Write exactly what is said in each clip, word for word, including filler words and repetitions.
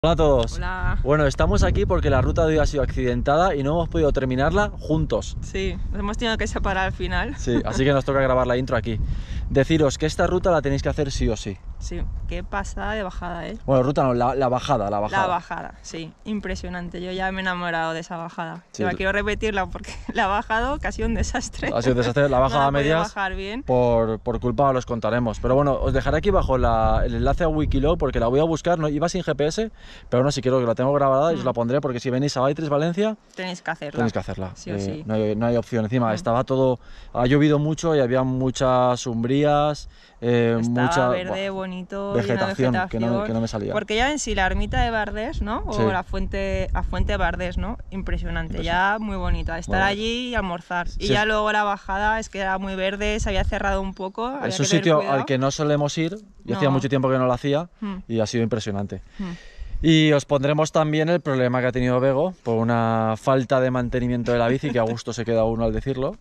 Hola a todos. Hola. Bueno, estamos aquí porque la ruta de hoy ha sido accidentada y no hemos podido terminarla juntos. Sí, nos hemos tenido que separar al final. Sí, así que nos toca grabar la intro aquí. Deciros que esta ruta la tenéis que hacer sí o sí. Sí, qué pasada de bajada, ¿eh? Bueno, ruta no, la, la bajada, la bajada. La bajada, sí, impresionante. Yo ya me he enamorado de esa bajada. Sí, Yo tú... quiero repetirla porque la he bajado, que ha sido un desastre. Ha sido un desastre, la bajada no a medias. bajar bien. Por, por culpa los contaremos. Pero bueno, os dejaré aquí abajo la, el enlace a Wikiloc porque la voy a buscar. No, iba sin G P S, pero no, si quiero que la tengo grabada y mm. os la pondré porque si venís a Baitres, Valencia, tenéis que hacerla. Tenéis que hacerla. Sí o eh, sí. No hay, no hay opción. Encima, mm. estaba todo. Ha llovido mucho y había muchas umbrías. Eh, Estaba mucha verde, bonito, vegetación, vegetación que, no, que no me salía. Porque ya en sí la ermita de Bardés, ¿no? O sí. la fuente la fuente de Bardés, ¿no? Impresionante, Impresionante. Ya muy bonita. Estar bueno. allí y almorzar. Sí. Y ya luego la bajada es que era muy verde, se había cerrado un poco. Es un sitio cuidado. al que no solemos ir. Yo no. hacía mucho tiempo que no lo hacía mm. y ha sido impresionante. Mm. Y os pondremos también el problema que ha tenido Bego por una falta de mantenimiento de la bici, que a gusto se queda uno al decirlo.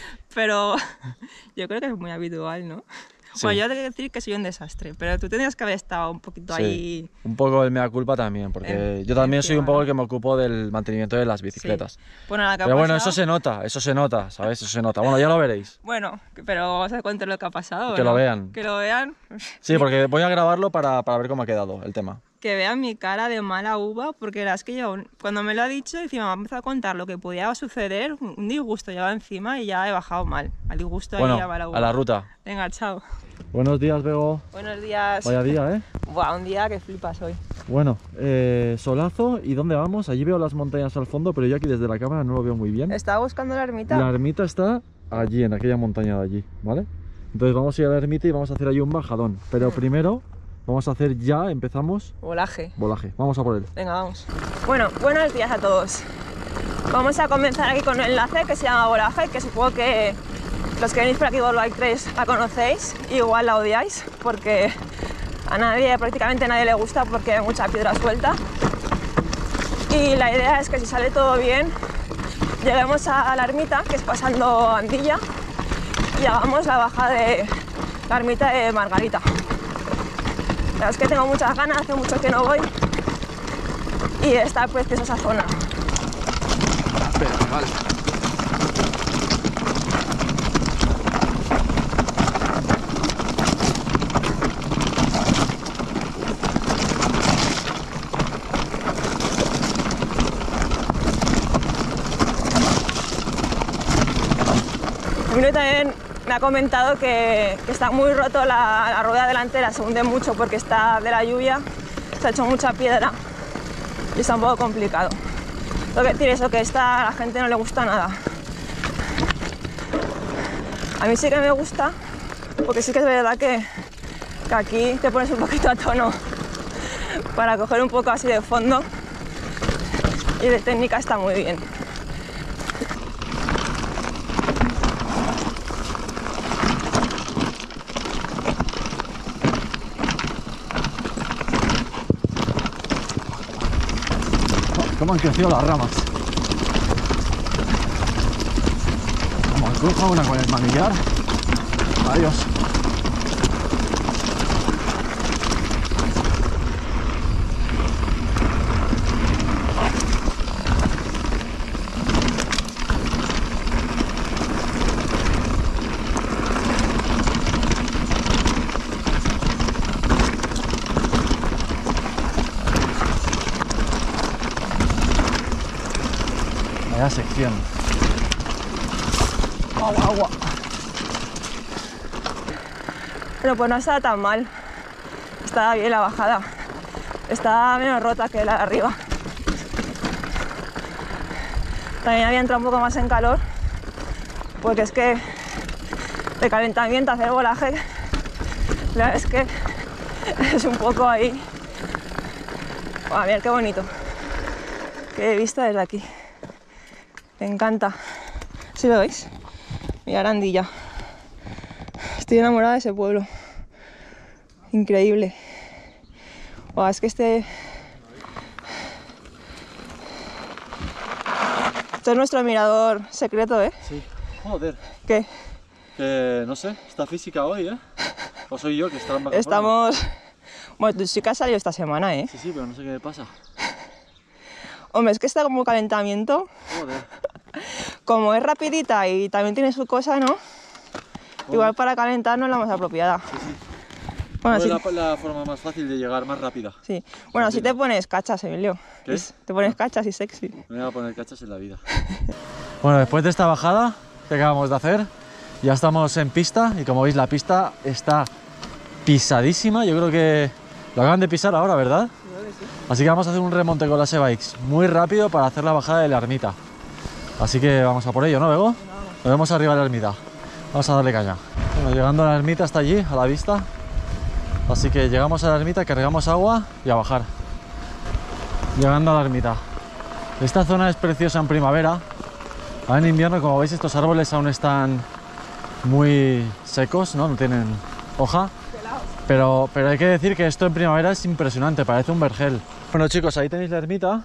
Pero yo creo que es muy habitual, ¿no? Sí. Bueno, yo tengo que decir que soy un desastre, pero tú tendrías que haber estado un poquito sí, ahí... un poco el mea culpa también, porque eh, yo también soy un poco el que me ocupo del mantenimiento de las bicicletas. Sí. Bueno, la que pero ha bueno, pasado... eso se nota, eso se nota, ¿sabes? Eso se nota. Bueno, ya lo veréis. Bueno, pero vamos a contar lo que ha pasado, Que ¿no? lo vean. Que lo vean. Sí, porque voy a grabarlo para, para ver cómo ha quedado el tema. Que vean mi cara de mala uva, porque la es que yo, cuando me lo ha dicho, encima me ha empezado a contar lo que podía suceder, un disgusto llevaba encima y ya he bajado mal. Al disgusto bueno, ahí a mala uva. A la ruta. Venga, chao. Buenos días, Bego. Buenos días. Vaya día, ¿eh? Buah, un día que flipas hoy. Bueno, eh, solazo, ¿y dónde vamos? Allí veo las montañas al fondo, pero yo aquí desde la cámara no lo veo muy bien. ¿Estaba buscando la ermita? La ermita está allí, en aquella montaña de allí, ¿vale? Entonces vamos a ir a la ermita y vamos a hacer allí un bajadón. Pero mm. primero vamos a hacer ya, empezamos... Volaje. Volaje, vamos a por él. Venga, vamos. Bueno, buenos días a todos. Vamos a comenzar aquí con un enlace que se llama Volaje, que supongo que los que venís por aquí por Bike tres la conocéis, igual la odiáis, porque a nadie, prácticamente a nadie le gusta porque hay mucha piedra suelta. Y la idea es que si sale todo bien, lleguemos a la ermita, que es pasando Andilla, y hagamos la bajada de la ermita de Margarita. La verdad es que tengo muchas ganas, hace mucho que no voy y está preciosa esa zona. Pero, vale. A mí también me ha comentado que, que está muy roto la, la rueda delantera, se hunde mucho porque está de la lluvia, se ha hecho mucha piedra y está un poco complicado. Tengo que decir eso, que esta a la gente no le gusta nada. A mí sí que me gusta, porque sí que es verdad que, que aquí te pones un poquito a tono para coger un poco así de fondo y de técnica está muy bien. Cómo han crecido las ramas. Vamos, cruza una con el manillar. Adiós. Vaya sección. Agua, agua. Pero pues no estaba tan mal. Estaba bien la bajada. Estaba menos rota que la de arriba. También había entrado un poco más en calor, porque es que de calentamiento hacer volaje, la verdad es que es un poco ahí. A ver qué bonito. Qué vista desde aquí. Me encanta. ¿Sí lo veis? Mira Andilla. Estoy enamorada de ese pueblo. Increíble. Wow, es que este... Esto es nuestro mirador secreto, ¿eh? Sí. Joder. ¿Qué? Que no sé, está física hoy, ¿eh? ¿O soy yo que está en Estamos... Bueno, tú sí que has salido esta semana, ¿eh? Sí, sí, pero no sé qué me pasa. Hombre, es que está como calentamiento. Joder. Como es rapidita y también tiene su cosa, ¿no? Joder. Igual para calentar no es la más apropiada. Sí, sí. Bueno, no sí. es la, la forma más fácil de llegar, más rápida. Sí. Bueno, si te pones cachas, Emilio. ¿Qué? Te pones cachas y sexy. No me voy a poner cachas en la vida. Bueno, después de esta bajada que acabamos de hacer, ya estamos en pista y como veis la pista está pisadísima. Yo creo que lo acaban de pisar ahora, ¿verdad? Creo que sí. Así que vamos a hacer un remonte con las e-bikes muy rápido para hacer la bajada de la ermita. Así que vamos a por ello, ¿no, Bego? Bueno, Nos vemos arriba de la ermita. Vamos a darle caña. Bueno, llegando a la ermita hasta allí, a la vista. Así que llegamos a la ermita, cargamos agua y a bajar. Llegando a la ermita. Esta zona es preciosa en primavera. Ahora en invierno, como veis, estos árboles aún están muy secos, ¿no? No tienen hoja. Pero, pero hay que decir que esto en primavera es impresionante, parece un vergel. Bueno, chicos, ahí tenéis la ermita.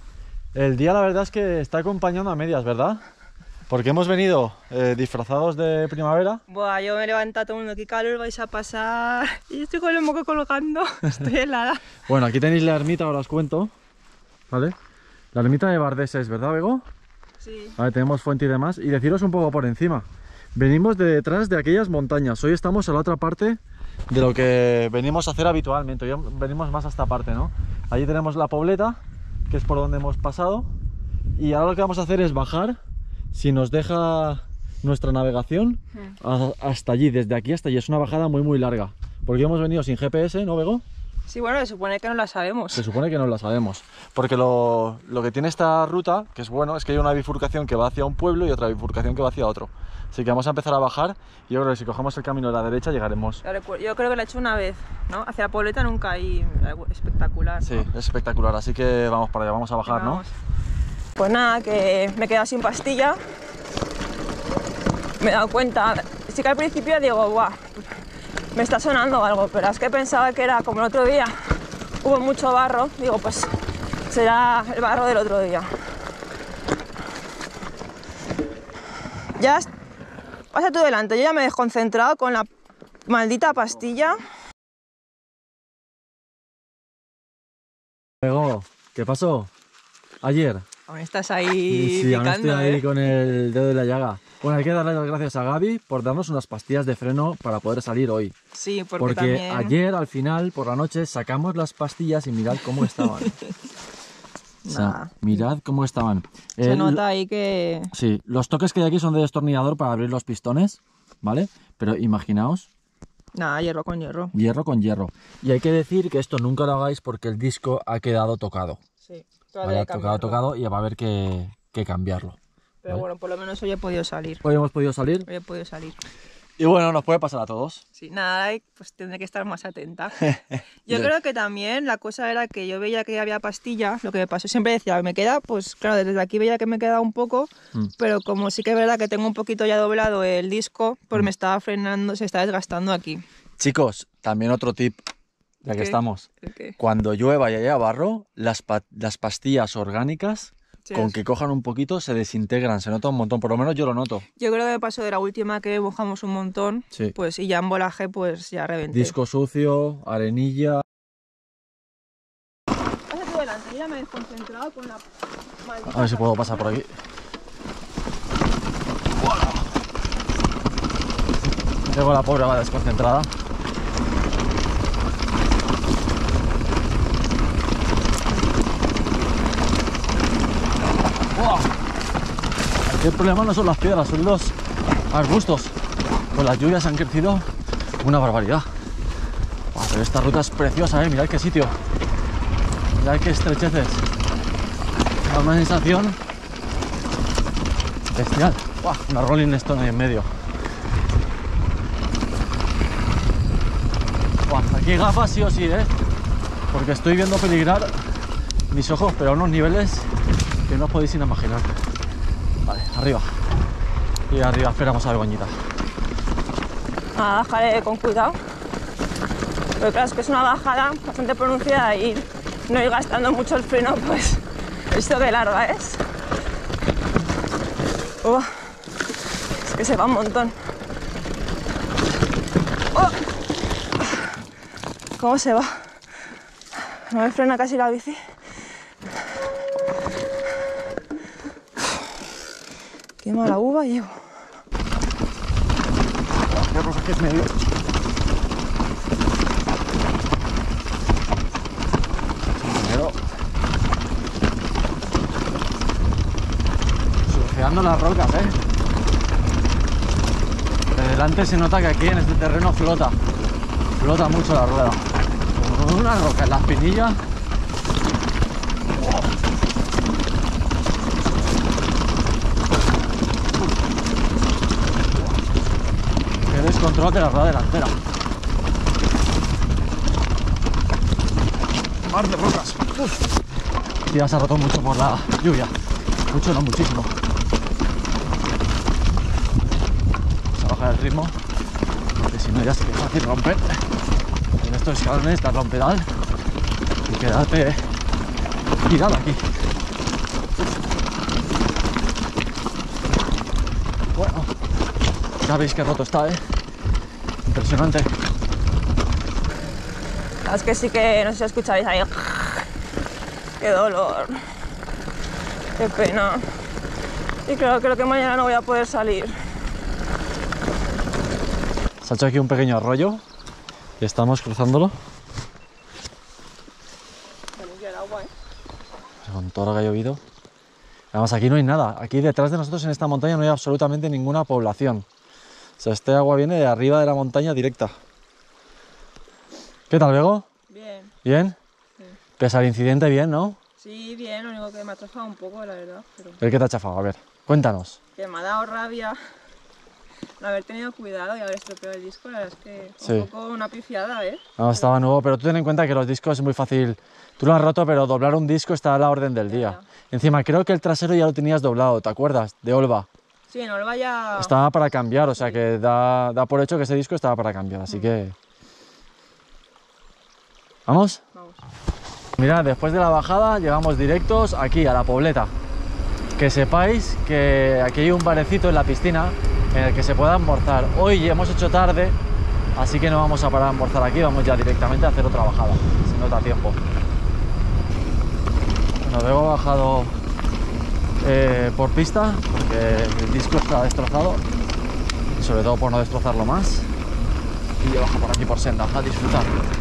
El día la verdad es que está acompañando a medias, ¿verdad? Porque hemos venido eh, disfrazados de primavera. Buah, yo me he levantado todo el mundo, qué calor vais a pasar. Y estoy con el moco colgando, estoy helada. Bueno, aquí tenéis la ermita, ahora os cuento. ¿Vale? La ermita de Bardeses, ¿verdad, Bego? Sí. Vale, tenemos fuente y demás. Y deciros un poco por encima. Venimos de detrás de aquellas montañas. Hoy estamos a la otra parte de lo que venimos a hacer habitualmente. Hoy venimos más a esta parte, ¿no? Allí tenemos la Pobleta, que es por donde hemos pasado. Y ahora lo que vamos a hacer es bajar. Si nos deja nuestra navegación, a, hasta allí, desde aquí hasta allí. Es una bajada muy muy larga, porque hemos venido sin G P S, ¿no, Bego? Sí, bueno, se supone que no la sabemos. Se supone que no la sabemos, porque lo, lo que tiene esta ruta, que es bueno, es que hay una bifurcación que va hacia un pueblo y otra bifurcación que va hacia otro. Así que vamos a empezar a bajar y yo creo que si cogemos el camino de la derecha llegaremos. Yo creo que lo he hecho una vez, ¿no? Hacia la Pobleta nunca, y espectacular, ¿no? Sí, es espectacular, así que vamos para allá, vamos a bajar, ¿no? Pues nada, que me he quedado sin pastilla. Me he dado cuenta, sí que al principio digo, guau, me está sonando algo, pero es que pensaba que era como el otro día, hubo mucho barro, digo, pues será el barro del otro día. Ya, pasa tú delante, yo ya me he desconcentrado con la maldita pastilla. Luego, ¿qué pasó? Ayer. Aún estás ahí Sí, aún picando, estoy ahí ¿eh? con el dedo de la llaga. Bueno, hay que darle las gracias a Gaby por darnos unas pastillas de freno para poder salir hoy. Sí, porque, Porque también... ayer, al final, por la noche, sacamos las pastillas y mirad cómo estaban. O sea, Nah. mirad cómo estaban. Se El- nota ahí que... Sí, los toques que hay aquí son de destornillador para abrir los pistones, ¿vale? Pero imaginaos, Nada, hierro con hierro. hierro con hierro. Y hay que decir que esto nunca lo hagáis porque el disco ha quedado tocado. Sí, ¿Vale? Ha tocado, tocado y va a haber que, que cambiarlo. Pero ¿vale? bueno, por lo menos hoy he podido salir. Hoy hemos podido salir Hoy he podido salir. y bueno, nos puede pasar a todos. Sí, nada, pues tendré que estar más atenta. Yo Ya. creo que también la cosa era que yo veía que había pastilla, lo que me pasó, siempre decía, me queda, pues claro, desde aquí veía que me queda un poco, Mm. pero como sí que es verdad que tengo un poquito ya doblado el disco, pues Mm. me estaba frenando, se está desgastando aquí. Chicos, también otro tip, ya que ¿Qué? estamos. ¿El qué? Cuando llueva y haya barro, las, pa- las pastillas orgánicas, Sí, con es- que cojan un poquito, se desintegran, se nota un montón, por lo menos yo lo noto. Yo creo que me pasó de la última que mojamos un montón, Sí. pues y ya en volaje pues ya reventé. Disco sucio, arenilla. Pasa tú delante, yo ya me he desconcentrado con la maldita... A ver si puedo pasar por aquí. Luego la pobre va desconcentrada. ¡Buah! Aquí el problema no son las piedras, son los arbustos. Con las lluvias han crecido una barbaridad. Buah, pero esta ruta es preciosa, ¿eh? Mirad qué sitio. Mirad qué estrecheces. Da una sensación bestial. ¡Buah! Una Rolling Stone ahí en medio. Buah, aquí gafas sí o sí, ¿eh? Porque estoy viendo peligrar mis ojos, pero a unos niveles que no os podéis ni imaginar. Vale, arriba. Y arriba esperamos a Begoñita. Nada, bajaré con cuidado. Pero claro, es que es una bajada bastante pronunciada y no ir gastando mucho el freno, pues esto que larga es. Uf, es que se va un montón. Oh. ¿Cómo se va? No me frena casi la bici. Qué mala uva llevo. Yo creo que es medio. Primero. Surfeando las rocas, eh. De delante se nota que aquí en este terreno flota. Flota mucho la rueda. Con una roca en la espinilla. Qué descontrol de la rueda delantera. Mar de rocas. Uf. Ya se ha roto mucho por la lluvia. Mucho, no muchísimo. Vamos a bajar el ritmo, porque si no ya sé que es fácil romper. En estos escalones darle un pedal y quedarte tirado aquí. Bueno, ya veis que roto está, ¿eh? Impresionante. Es que sí que no sé si escucháis ahí. Qué dolor. Qué pena. Y creo, creo que mañana no voy a poder salir. Se ha hecho aquí un pequeño arroyo y estamos cruzándolo. El agua, ¿eh? Con todo lo que ha llovido. Además, aquí no hay nada. Aquí detrás de nosotros en esta montaña no hay absolutamente ninguna población. O sea, este agua viene de arriba de la montaña directa. ¿Qué tal, Bego? Bien. ¿Bien? Sí. Pese al incidente, bien, ¿no? Sí, bien, lo único que me ha chafado un poco, la verdad. Pero... ¿El qué te ha chafado? A ver, cuéntanos. Que me ha dado rabia no haber tenido cuidado y haber estropeado el disco. La verdad es que Sí. un poco una pifiada, ¿eh? No, estaba nuevo, pero tú ten en cuenta que los discos es muy fácil. Tú lo has roto, pero doblar un disco está a la orden del Ya, día. ya. Encima, creo que el trasero ya lo tenías doblado, ¿te acuerdas? De Olva. Sí, no lo vaya... Estaba para cambiar, o sea Sí. que da, da por hecho que ese disco estaba para cambiar, así que... ¿Vamos? Vamos. Mirad, después de la bajada llegamos directos aquí a la Pobleta. Que sepáis que aquí hay un barecito en la piscina en el que se puede almorzar. Hoy hemos hecho tarde, así que no vamos a parar a almorzar aquí, vamos ya directamente a hacer otra bajada, si nos da tiempo. Bueno, luego he bajado eh, por pista, porque el disco está destrozado, y sobre todo por no destrozarlo más. Y yo bajo por aquí por senda, a disfrutar.